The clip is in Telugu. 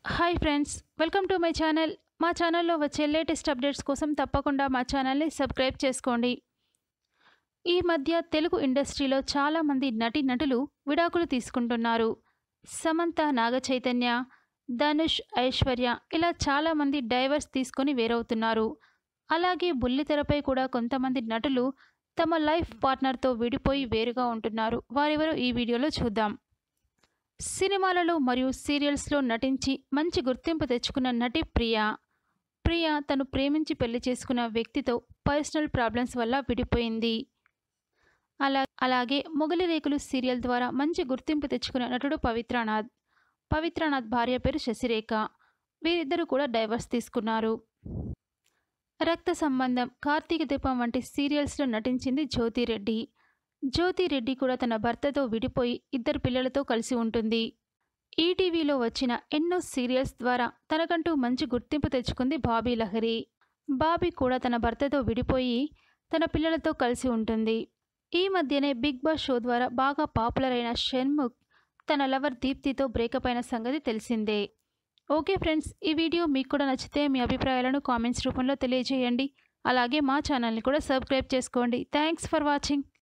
Hi friends, welcome to my channel. మా ఛానల్లో వచ్చే లేటెస్ట్ అప్డేట్స్ కోసం తప్పకుండా మా ఛానల్ని సబ్స్క్రైబ్ చేసుకోండి. ఈ మధ్య తెలుగు ఇండస్ట్రీలో చాలామంది నటులు విడాకులు తీసుకుంటున్నారు. సమంత, నాగ చైతన్య, ధనుష్, ఐశ్వర్య ఇలా చాలామంది డైవర్స్ తీసుకొని వేరవుతున్నారు. అలాగే బుల్లితెరపై కూడా కొంతమంది నటులు తమ లైఫ్ పార్ట్నర్తో విడిపోయి వేరుగా ఉంటున్నారు. వారెవరో ఈ వీడియోలో చూద్దాం. సినిమాలలో మరియు సీరియల్స్లో నటించి మంచి గుర్తింపు తెచ్చుకున్న నటి ప్రియా. తను ప్రేమించి పెళ్లి చేసుకున్న వ్యక్తితో పర్సనల్ ప్రాబ్లమ్స్ వల్ల విడిపోయింది. అలాగే మొగలి రేకులు సీరియల్ ద్వారా మంచి గుర్తింపు తెచ్చుకున్న నటుడు పవిత్రనాథ్ భార్య పేరు శశిరేఖ. వీరిద్దరూ కూడా డైవర్స్ తీసుకున్నారు. రక్త సంబంధం, కార్తీక దీపం వంటి సీరియల్స్లో నటించింది జ్యోతి రెడ్డి కూడా తన భర్తతో విడిపోయి 2 పిల్లలతో కలిసి ఉంటుంది. ఈటీవీలో వచ్చిన ఎన్నో సీరియల్స్ ద్వారా తనకంటూ మంచి గుర్తింపు తెచ్చుకుంది బాబీ లహరి. బాబీ కూడా తన భర్తతో విడిపోయి తన పిల్లలతో కలిసి ఉంటుంది. ఈ మధ్యనే బిగ్ బాస్ షో ద్వారా బాగా పాపులర్ అయిన షణ్ముఖ్ తన లవర్ దీప్తితో బ్రేకప్ అయిన సంగతి తెలిసిందే. ఓకే ఫ్రెండ్స్, ఈ వీడియో మీకు కూడా నచ్చితే మీ అభిప్రాయాలను కామెంట్స్ రూపంలో తెలియజేయండి. అలాగే మా ఛానల్ని కూడా సబ్స్క్రైబ్ చేసుకోండి. Thanks for watching.